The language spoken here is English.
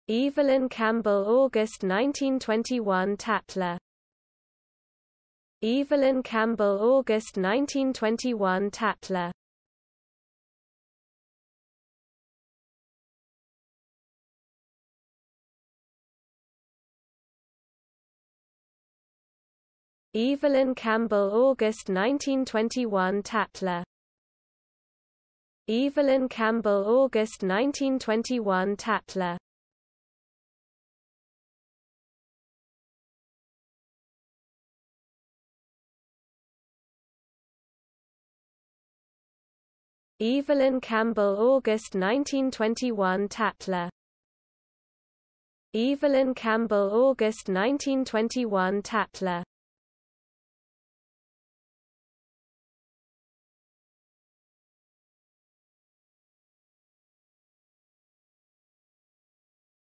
Evelyn Campbell August 1921 Tatler. Evelyn Campbell August 1921 Tatler. Evelyn Campbell August 1921 Tatler. Evelyn Campbell August 1921 Tatler. Evelyn Campbell August 1921 Tatler. Evelyn Campbell August 1921 Tatler.